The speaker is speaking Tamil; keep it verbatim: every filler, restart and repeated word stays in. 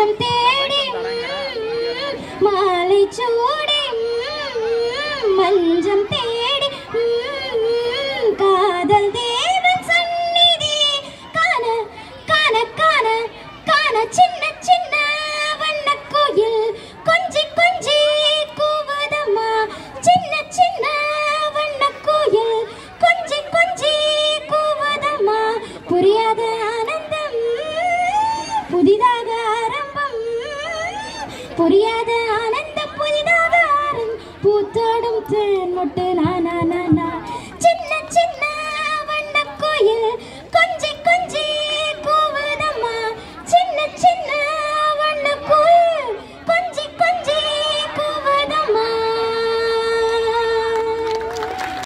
மஞ்சம் தேடி மாலை சூடி மஞ்சம் தேடி காதல் தேவன் சந்நிதி காண காண காண காண சின்ன சின்ன வண்ண கோயில் கொஞ்சி கொஞ்சி கூவதம்மா சின்ன சின்ன வண்ண கோயில் கொஞ்சி கொஞ்சி கூவதம்மா புரியாத ஆனந்தம் புதிதாக ஆரம்பம் புரியாத ஆனந்தம் புதிதாக ஆரம்பம் பூத்தோடும் தேன் மொட்டு நானா